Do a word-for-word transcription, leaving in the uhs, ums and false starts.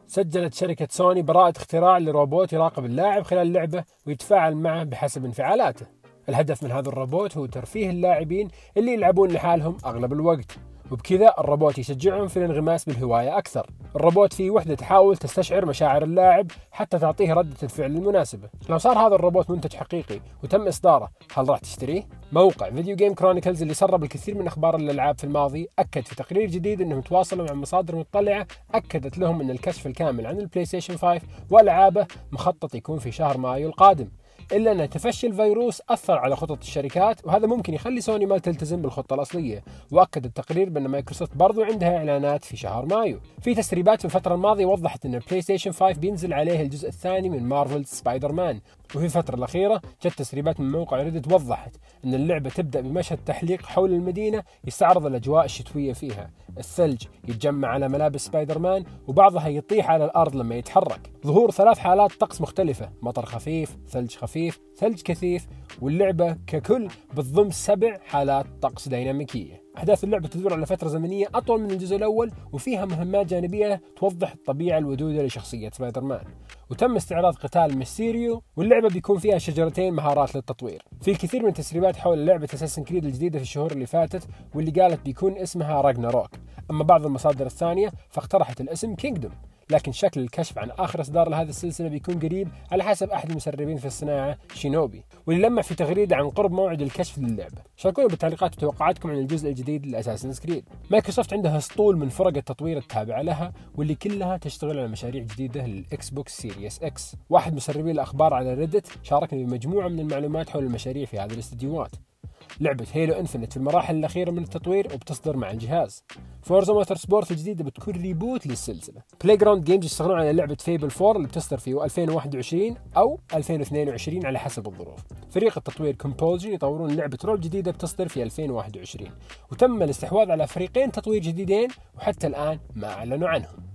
سجلت شركة سوني براءة اختراع لروبوت يراقب اللاعب خلال اللعبة ويتفاعل معه بحسب انفعالاته. الهدف من هذا الروبوت هو ترفيه اللاعبين اللي يلعبون لحالهم أغلب الوقت، وبكذا الروبوت يشجعهم في الانغماس بالهواية أكثر. الروبوت فيه وحدة تحاول تستشعر مشاعر اللاعب حتى تعطيه ردة الفعل المناسبة. لو صار هذا الروبوت منتج حقيقي وتم إصداره، هل راح تشتريه؟ موقع فيديو جيم كرونيكلز اللي سرب الكثير من أخبار الألعاب في الماضي أكد في تقرير جديد أنهم تواصلوا مع مصادر مطلعة أكدت لهم أن الكشف الكامل عن البلاي ستيشن خمسة وألعابه مخطط يكون في شهر مايو القادم، إلا أن تفشي الفيروس أثر على خطط الشركات، وهذا ممكن يخلي سوني ما تلتزم بالخطة الأصلية. وأكد التقرير بأن مايكروسوفت برضو عندها إعلانات في شهر مايو. في تسريبات في الفترة الماضية وضحت أن البلاي ستيشن خمسة بينزل عليه الجزء الثاني من مارفل سبايدر مان، وفي الفترة الأخيرة جت تسريبات من موقع ريدت وضحت أن اللعبة تبدأ بمشهد تحليق حول المدينة يستعرض الأجواء الشتوية فيها. الثلج يتجمع على ملابس سبايدر مان وبعضها يطيح على الأرض لما يتحرك. ظهور ثلاث حالات طقس مختلفة: مطر خفيف، ثلج خفيف، ثلج كثيف. واللعبة ككل بتضم سبع حالات طقس ديناميكية. أحداث اللعبة تدور على فترة زمنية أطول من الجزء الأول، وفيها مهمات جانبية توضح الطبيعة الودودة لشخصية سبايدر مان. وتم استعراض قتال ميستيريو، واللعبة بيكون فيها شجرتين مهارات للتطوير. في الكثير من التسريبات حول لعبة أساسن كريد الجديدة في الشهور اللي فاتت، واللي قالت بيكون اسمها راجناروك. أما بعض المصادر الثانية فاقترحت الاسم كينجدوم، لكن شكل الكشف عن آخر إصدار لهذه السلسلة بيكون قريب على حسب أحد المسربين في الصناعة شينوبي، واللي لمح في تغريدة عن قرب موعد الكشف للعبة. شاركونا بالتعليقات وتوقعاتكم عن الجزء الجديد لأساسن كريد. مايكروسوفت عندها اسطول من فرق التطوير التابعة لها، واللي كلها تشتغل على مشاريع جديدة للإكس بوكس سيريس إكس. واحد مسربين الأخبار على ريدت شاركني بمجموعة من المعلومات حول المشاريع في هذه الاستديوهات. لعبة هيلو انفينيت في المراحل الأخيرة من التطوير وبتصدر مع الجهاز. فورزا موتور سبورت الجديدة بتكون ريبوت للسلسلة. بلاي جراوند جيمز يشتغلون على لعبة فيبل فور اللي بتصدر في ألفين وواحد وعشرين أو ألفين واثنين وعشرين على حسب الظروف. فريق التطوير كومبولجن يطورون لعبة رعب جديدة بتصدر في ألفين وواحد وعشرين، وتم الاستحواذ على فريقين تطوير جديدين وحتى الآن ما أعلنوا عنهم.